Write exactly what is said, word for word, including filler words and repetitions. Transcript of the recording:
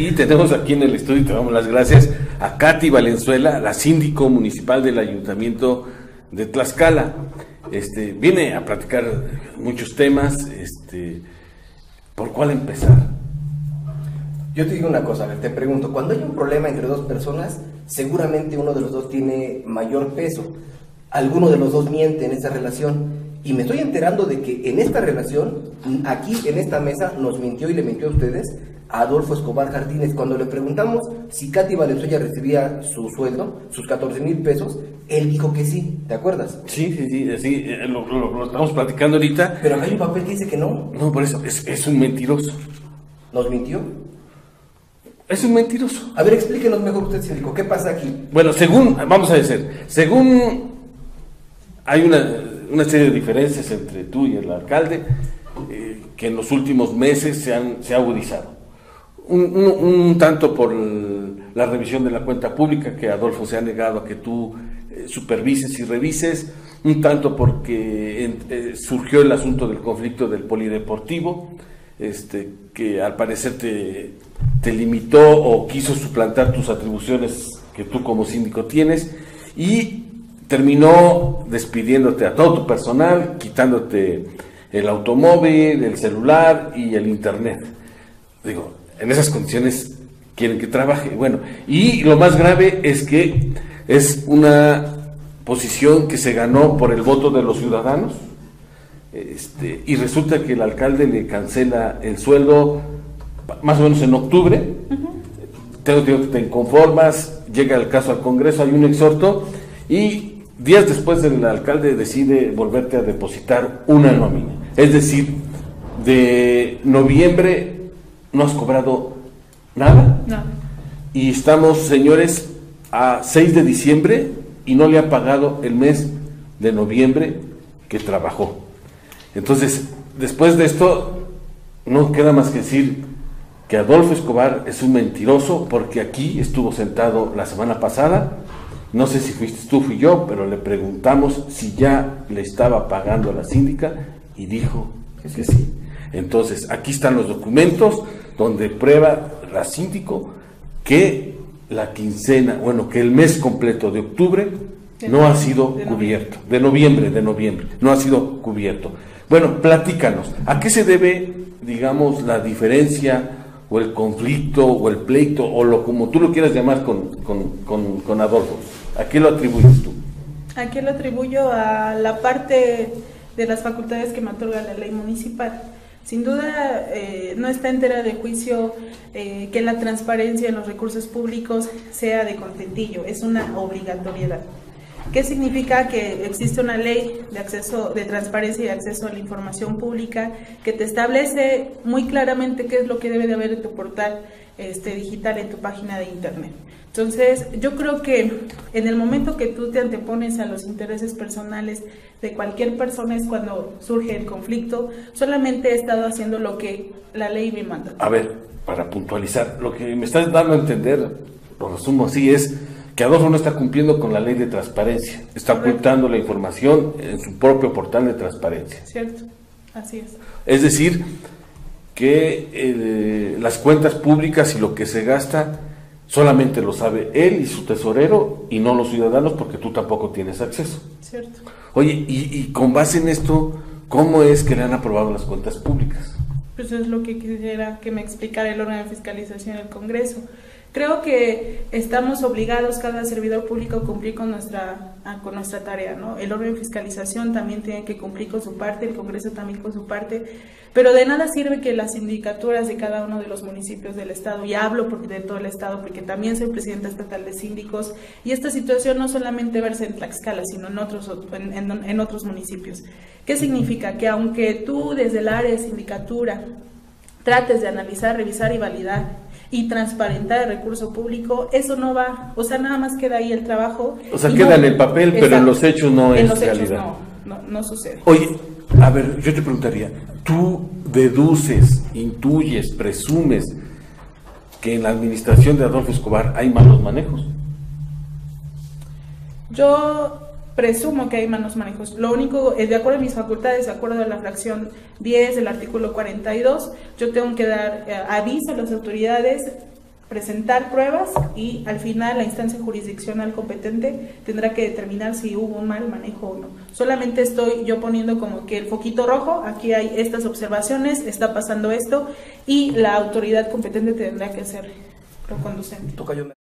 Y tenemos aquí en el estudio, te damos las gracias a Katy Valenzuela, la síndico municipal del Ayuntamiento de Tlaxcala. Este, viene a platicar muchos temas, este, ¿por cuál empezar? Yo te digo una cosa, a ver, te pregunto, cuando hay un problema entre dos personas, seguramente uno de los dos tiene mayor peso, alguno de los dos miente en esa relación. Y me estoy enterando de que en esta relación, aquí en esta mesa, nos mintió y le mintió a ustedes a Adolfo Escobar Jardines. Cuando le preguntamos si Katy Valenzuela recibía su sueldo, sus catorce mil pesos, él dijo que sí, ¿te acuerdas? Sí, sí, sí, sí lo, lo, lo estamos platicando ahorita. Pero acá hay un papel que dice que no. No, por eso, es, es un mentiroso. ¿Nos mintió? Es un mentiroso. A ver, explíquenos mejor usted, síndico, ¿qué pasa aquí? Bueno, según, vamos a decir, según hay una... una serie de diferencias entre tú y el alcalde eh, que en los últimos meses se han se ha agudizado. Un, un, un tanto por el, la revisión de la cuenta pública, que Adolfo se ha negado a que tú eh, supervises y revises, un tanto porque en, eh, surgió el asunto del conflicto del polideportivo, este, que al parecer te, te limitó o quiso suplantar tus atribuciones que tú como síndico tienes, y terminó despidiéndote a todo tu personal, quitándote el automóvil, el celular y el internet. Digo, en esas condiciones quieren que trabaje. Bueno, y lo más grave es que es una posición que se ganó por el voto de los ciudadanos, este, y resulta que el alcalde le cancela el sueldo más o menos en octubre. Uh-huh. Tengo que te inconformas, llega el caso al Congreso, hay un exhorto, y días después el alcalde decide volverte a depositar una nómina. Es decir, de noviembre no has cobrado nada. No. Y estamos, señores, a seis de diciembre y no le ha pagado el mes de noviembre que trabajó. Entonces, después de esto, no queda más que decir que Adolfo Escobar es un mentiroso, porque aquí estuvo sentado la semana pasada. No sé si fuiste tú, fui yo, pero le preguntamos si ya le estaba pagando a la síndica y dijo que sí. Entonces, aquí están los documentos donde prueba la síndico que la quincena, bueno, que el mes completo de octubre no ha sido cubierto, de noviembre, de noviembre, no ha sido cubierto. Bueno, platícanos, ¿a qué se debe, digamos, la diferencia o el conflicto o el pleito o lo como tú lo quieras llamar con, con, con, con Adolfo? ¿A qué lo atribuyes tú? ¿A qué lo atribuyo? A la parte de las facultades que me otorga la ley municipal. Sin duda, eh, no está entera de juicio eh, que la transparencia en los recursos públicos sea de contentillo, es una obligatoriedad. ¿Qué significa? Que existe una ley de acceso, de transparencia y acceso a la información pública que te establece muy claramente qué es lo que debe de haber en tu portal este, digital, en tu página de internet. Entonces, yo creo que en el momento que tú te antepones a los intereses personales de cualquier persona es cuando surge el conflicto. Solamente he estado haciendo lo que la ley me manda. A ver, para puntualizar, lo que me estás dando a entender, lo resumo así, es que Adolfo no está cumpliendo con la ley de transparencia, está Correcto. Ocultando la información en su propio portal de transparencia. Cierto, así es. Es decir, que eh, las cuentas públicas y lo que se gasta solamente lo sabe él y su tesorero y no los ciudadanos, porque tú tampoco tienes acceso. Cierto. Oye, y, y con base en esto, ¿cómo es que le han aprobado las cuentas públicas? Pues es lo que quisiera que me explicara el órgano de fiscalización del Congreso. Creo que estamos obligados, cada servidor público, a cumplir con nuestra, con nuestra tarea, ¿no? El órgano de fiscalización también tiene que cumplir con su parte, el Congreso también con su parte, pero de nada sirve que las sindicaturas de cada uno de los municipios del Estado, y hablo porque de todo el Estado, porque también soy presidenta estatal de síndicos, y esta situación no solamente verse en Tlaxcala, sino en otros, en, en, en otros municipios. ¿Qué significa? Que aunque tú desde el área de sindicatura trates de analizar, revisar y validar y transparentar el recurso público, eso no va, o sea, nada más queda ahí el trabajo. O sea, queda no, en el papel, exacto, pero en los hechos no en es los realidad. Hechos no, no, no sucede. Oye, a ver, yo te preguntaría, ¿tú deduces, intuyes, presumes que en la administración de Adolfo Escobar hay malos manejos? Yo presumo que hay malos manejos. Lo único, es de acuerdo a mis facultades, de acuerdo a la fracción diez del artículo cuarenta y dos, yo tengo que dar eh, aviso a las autoridades presentar pruebas y al final la instancia jurisdiccional competente tendrá que determinar si hubo un mal manejo o no. Solamente estoy yo poniendo como que el foquito rojo, aquí hay estas observaciones, está pasando esto y la autoridad competente tendrá que ser lo conducente.